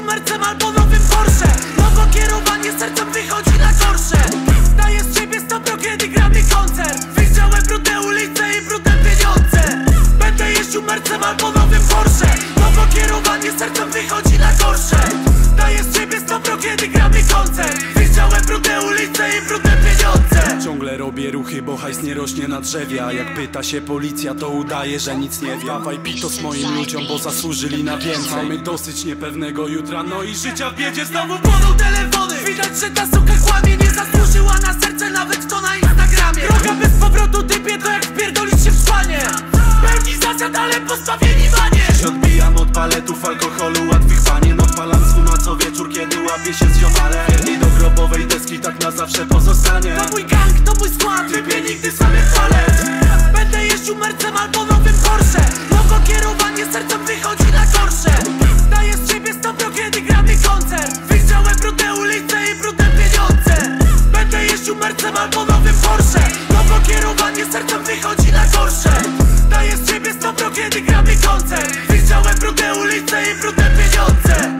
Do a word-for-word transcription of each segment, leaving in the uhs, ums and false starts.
Mercem albo nowym Porsche. Nowo kierowanie sercem wychodzi na gorsze. Daję z siebie sto pro, kiedy gra mi koncert. Widziałem brudne ulice i brudne pieniądze. Będę jeździł Mercem albo nowym Porsche. Nowo kierowanie sercem wychodzi na gorsze. Daję z siebie sto pro, kiedy gra mi koncert. Widziałem brudne ulice i brudne pieniądze. Ciągle robię ruchy, bo hajs nie rośnie na drzewie. A jak pyta się policja, to udaje, że nic nie wie. Dawaj pitos moim ludziom, bo zasłużyli na więcej. Mamy dosyć niepewnego jutra, no i życia w biedzie. Znowu płoną telefony. Widać, że ta suka kłamie. Nie zasłużyła na serce, nawet to na Instagramie. Droga bez powrotu, typie, to jak wpierdolić się w szwanie. Pełni zasad, ale postawieni wanie. Się odbijam od paletów alkoholu, łatwych panien. Odpalam z co wieczór, kiedy łapię się z ziomalem. Wierni do grobowej deski, tak na zawsze pozostanie. To mój gang, to mój skład, Typie nigdy samych palet. Będę jeździł Mercem albo nowym Porsche. Nowo kierowanie sercem wychodzi na gorsze. Daję z siebie sto pro, kiedy gra mi koncert. Widziałem brudne ulice i brudne pieniądze. Będę jeździł Mercem albo nowym Porsche. Nowo kierowanie sercem wychodzi na gorsze. Daję z siebie sto pro, kiedy gra mi koncert. Widziałem brudne ulice i brudne pieniądze.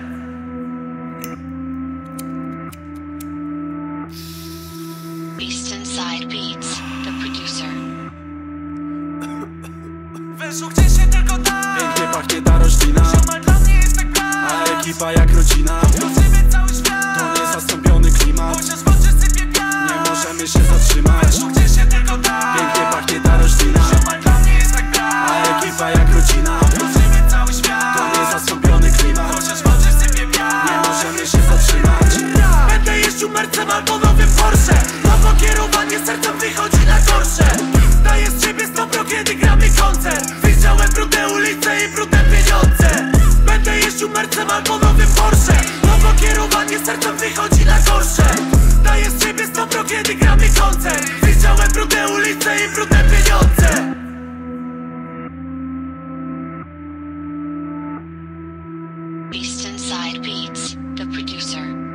Eastside Beats, the producer. Weszło gdzieś się tylko da. Pięknie pachnie ta roślina, Ziomal dla mnie jest tak brak. a ekipa jak rodzina. Wrócimy cały świat. To niezastąpiony klimat, Chociaż w oczy sypie piach. nie możemy się zatrzymać. Weszło gdzieś się tylko da. Pięknie pachnie ta roślina, Ziomal dla mnie jest tak brak. a ekipa jak rodzina. Wrócimy cały świat. To niezastąpiony klimat, Chociaż w oczy sypie piach. nie możemy się zatrzymać. Będę jeździł Mercem albo nowym Porsche. Nowo kierowanie sercem wychodzi na gorsze. Daję z siebie sto pro, kiedy gra mi koncert. Widziałem brudne ulice i brudne pieniądze. Będę jeździł Mercem albo nowym Porsche. Nowo kierowanie sercem wychodzi na gorsze. Daję z siebie sto pro, kiedy gra mi koncert. Widziałem brudne ulice i brudne pieniądze. Eastside Beats, the producer.